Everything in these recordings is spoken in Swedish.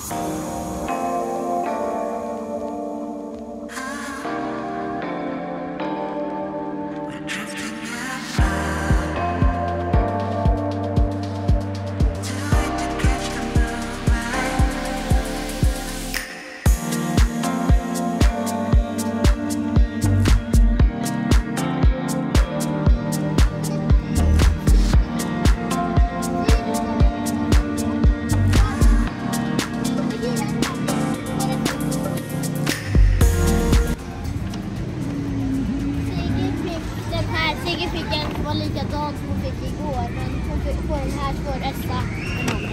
Var likadant som hon fick igår, men hon fick på den här för Essa än andra.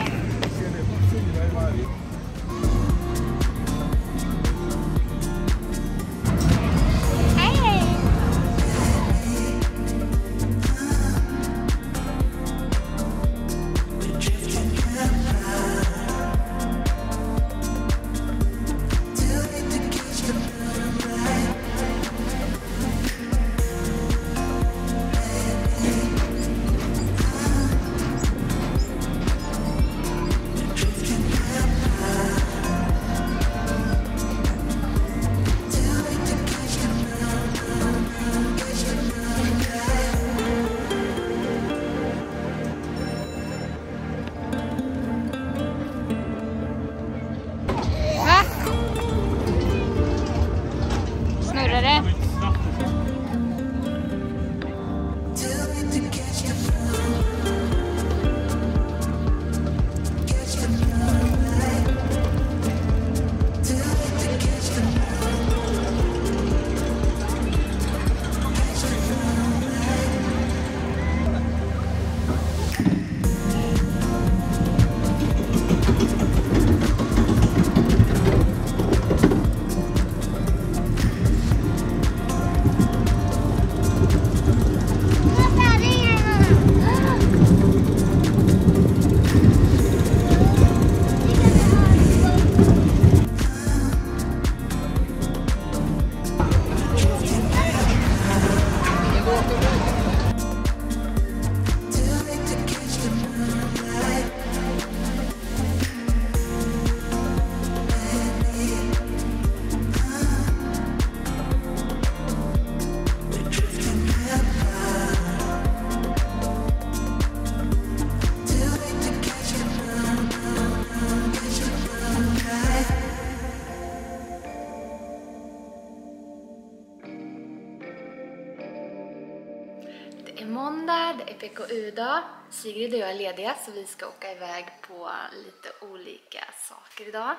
Det är måndag, det är PKU-dag. Sigrid och jag är lediga så vi ska åka iväg på lite olika saker idag.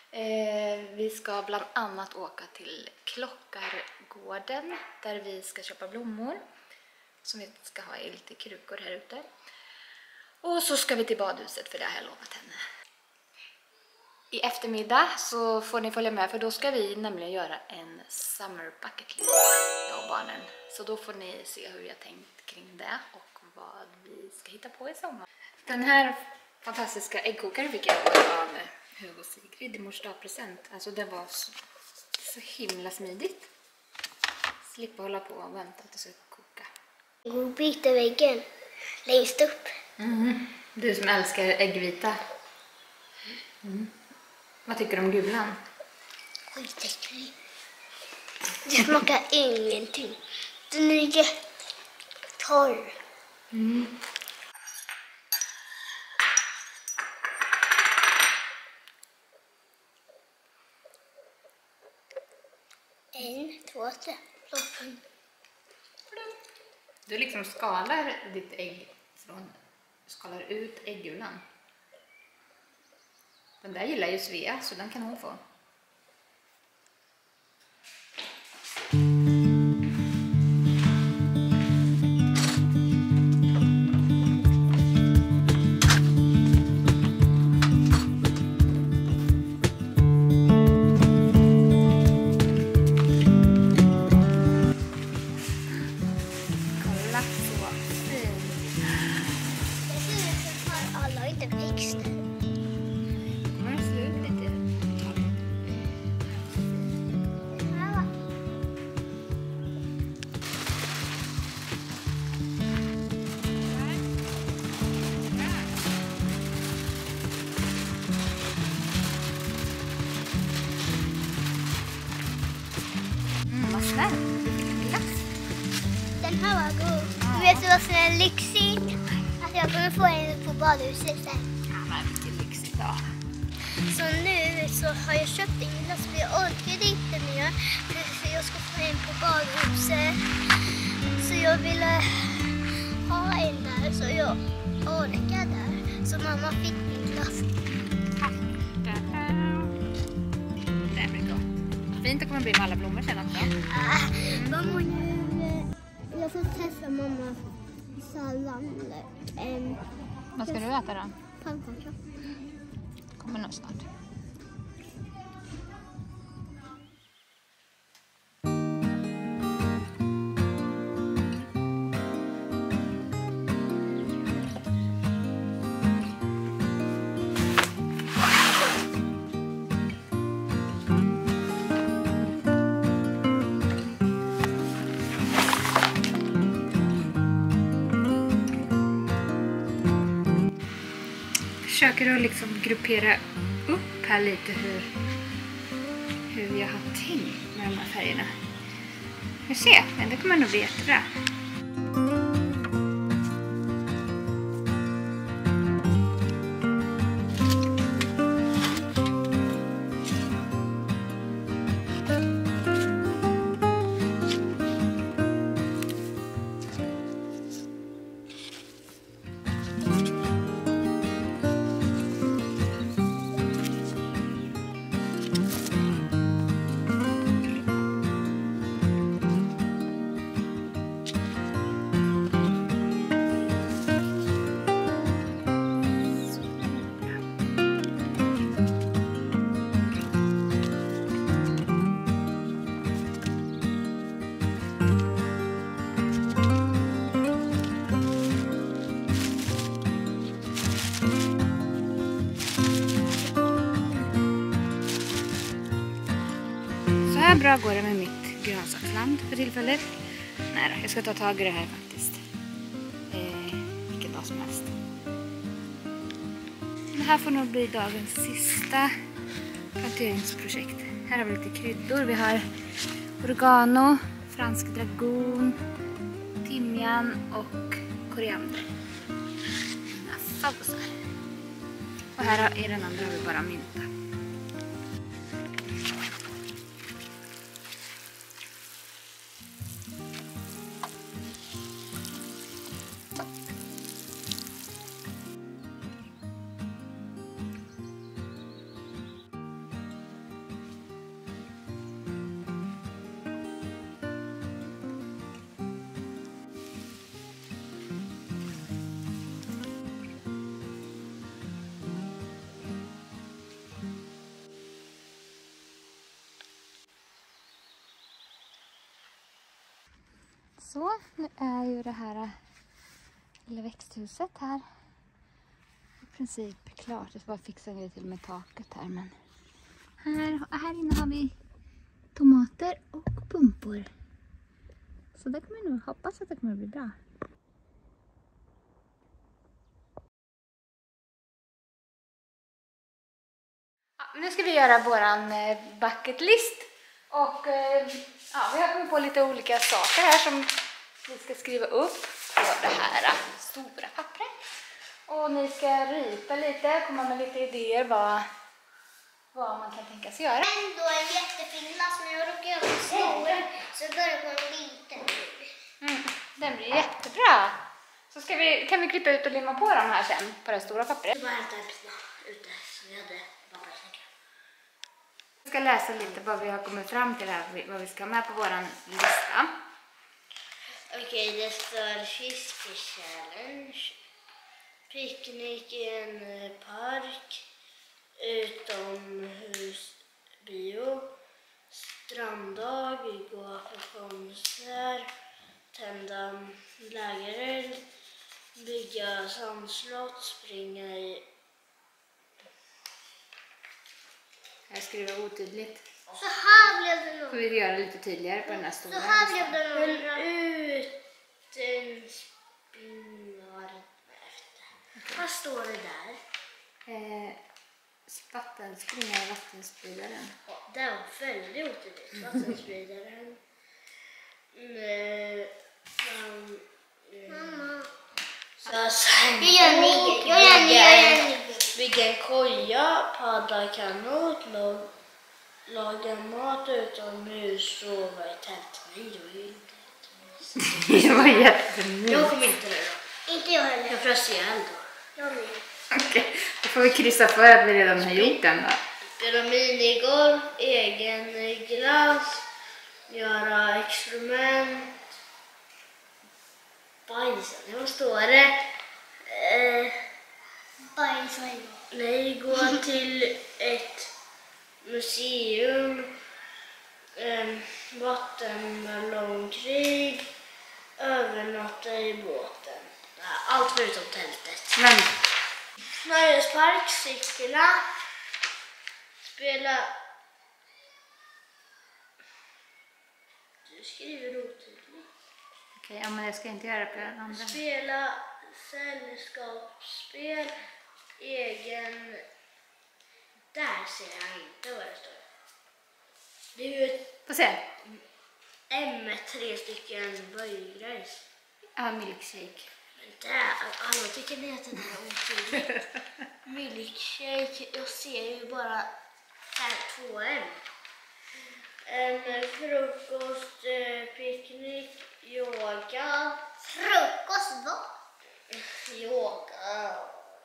Vi ska bland annat åka till Klockargården där vi ska köpa blommor som vi ska ha i lite krukor här ute. Och så ska vi till badhuset för det har jag lovat henne. I eftermiddag så får ni följa med för då ska vi nämligen göra en summer bucket list, jag och barnen. Så då får ni se hur jag tänkt kring det och vad vi ska hitta på i sommar. Den här fantastiska äggkokaren fick jag av Hugo och Sigrid i mors dagpresent. Alltså det var så himla smidigt. Slippa hålla på och vänta att det ska koka. Och byta väggen längst upp. Du som älskar äggvita. Vad tycker du om gulan? Skitäcklig. Det smakar ingenting. Den är jättetorr. En, två, tre. Du liksom skalar ditt ägg skalar ut äggulan. Den där gillar ju Svea så den kan hon få. Där, du fick en glass. Den här var god. Du vet vad som är lyxigt? Att jag kommer få en på badhuset sen. Ja, men vilket lyxigt då. Så nu så har jag köpt en glass för jag orkade inte mer. För jag ska få en på badhuset. Så jag ville ha en där så jag orkade. Så mamma fick min glass. Det blir gott. Fint, det kommer bli med alla blommor sen också. Mamma, jag får testa mamma sallad. Vad ska du äta då? Pannkaka. Kommer nog snart. Försöker att liksom gruppera upp här lite hur jag har tänkt med de här färgerna. Vi ser, men det kommer nog bli jättebra. Så här bra går det med mitt grönsaksland för tillfället. Nej då, jag ska ta tag i det här faktiskt. Vilken dag som helst. Det här får nog bli dagens sista planteringsprojekt. Här har vi lite kryddor. Vi har oregano, fransk dragon, timjan och koriander. Och här i den andra har vi bara mynta. Så, nu är ju det här lilla växthuset här i princip klart. Jag ska bara fixa en grej till med taket här. Men här inne har vi tomater och pumpor. Så det kommer jag nog hoppas att det kommer bli bra. Ja, nu ska vi göra våran bucket list. Och vi har kommit på lite olika saker här som vi ska skriva upp på det här stora pappret. Och ni ska rita lite, komma med lite idéer vad man kan tänka sig göra. Ändå en jättefin glass, men jag råkar göra en stor så börjar på en liten. Den blir jättebra. Så kan vi klippa ut och limma på de här sen på det stora pappret. Jag bara hämta äpplena ute så vi hade pappersnäcka. Jag ska läsa lite vad vi har kommit fram till här, vad vi ska ha med på våran lista. Okej, det står fiske-challenge, picknick i en park, utomhusbio, stranddag, gå på konsert, tända lägereld, bygga sandslott, springa i... Jag skriver otydligt. Så här blev det nog. Får vi göra lite tydligare på den här stora. Så här blev det nog. Vad står det där? Springa i vattenspridaren. Ja, det var väldigt otydligt. Vattenspridaren. Mamma. Jag gör nio. Bygga en koja, paddla kanot, laga mat utomhus, sova i tält. Nej, det var ju inte jättemysigt. Det var jättemysigt. Jag kommer inte det då. Inte jag heller. Jag frös ihjäl då. Jag med. Okej, då får vi kryssa för att vi redan har gjort den då. Spela minigolf, egen glass, göra experiment. Bajsa, vad står det? Bajsa. Nej, gå till ett museum, vattenballongkrig, övernatta i båten. Allt förutom tältet. Men Nöjespark, cykla, spela... Du skriver otydligt. okej, ja, men jag ska inte göra på den andra. Spela sällskapsspel, egen... Där ser jag inte vad det står. Det är ju ett Får se. M med 3 stycken böjgrejs. Ja, milkshake. Där, alla tycker ni att den här är otydlig. Milkshake, jag ser ju bara 2M. Frukost, picknick, yoga. Frukost vad? Yoga.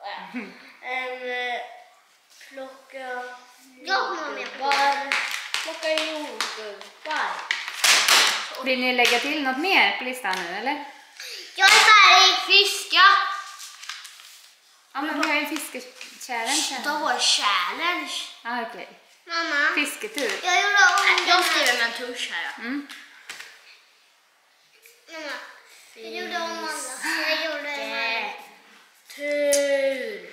Plocka jordgubbar. Plocka jordgubbar. Vill ni lägga till något mer på listan nu, eller? Jag är färdig. Fiska. Ja, men vi har ju en fiskechallenge. Det var challenge. Ja, okej. Mamma. Fisketur. Jag gjorde om Jag skriver med en tusch här. Mm. Mamma. Jag gjorde om alla. Jag gjorde Tur.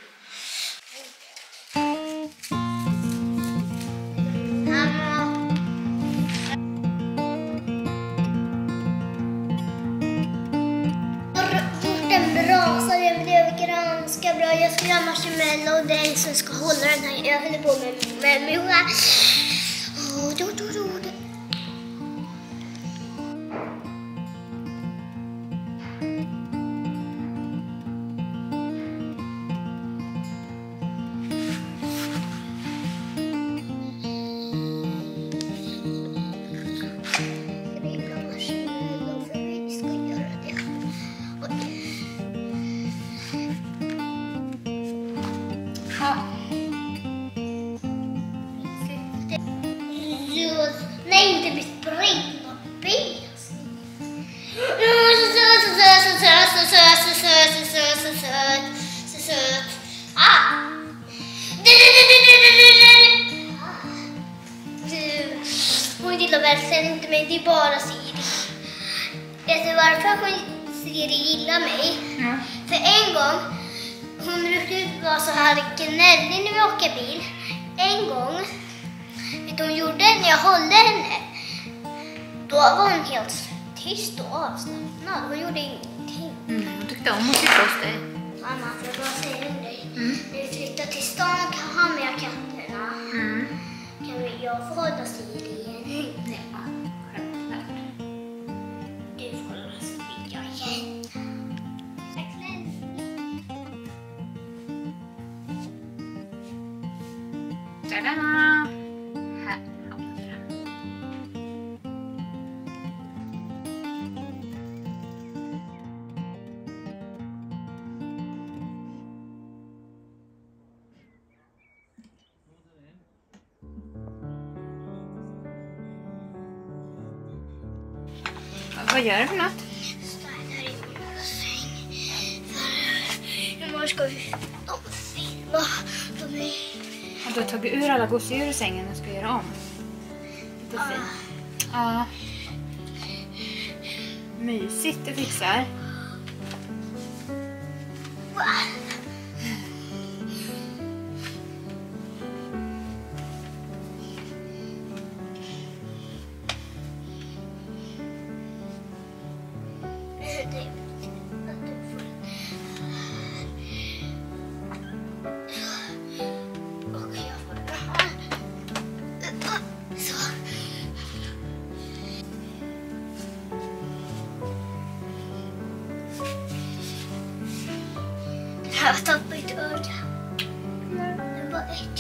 Mamma. Jag har gjort en brasa. Det blev ganska bra. Jag ska göra marshmallow och det är en som ska hålla den här. Jag håller på med mura. Nej, inte bli sprängd av bes. Så söt. Hon gillar verkligen inte mig, det är bara Siri. Vet du varför Siri gillar mig? Mm. För en gång, hon brukar vara så här gnällig när vi åker bil. En gång, vet du hon gjorde när jag hållde henne? Då var hon helt tyst och avslappnad. Hon gjorde ingenting. Hon tyckte om att sitta hos dig. Mamma, får jag bara säga en grej? När vi flyttar till stan och kan ha med katterna. Kan jag få hålla Siri igen? Ja, självklart. Du får hålla Siri igen. Tada! Här hamnar den. Vad gör du för något? Stannar i min säng. Imorgon ska vi filma för mig. Du har tagit ur alla gosedjur ur sängen och ska göra om. Lite fint. Ja. Mysigt du fixar. har tappat ett öga. Det var ett.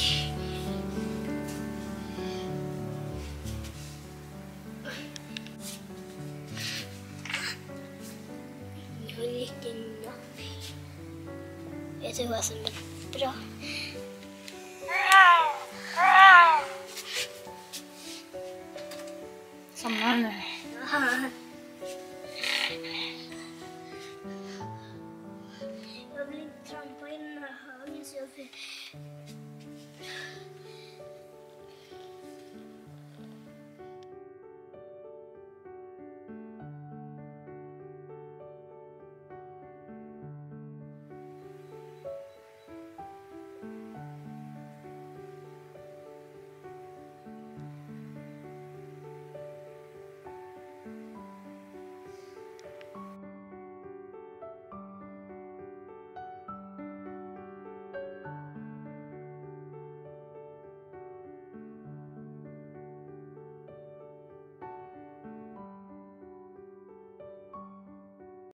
Jag är lite napp. Vet du vad som är bra?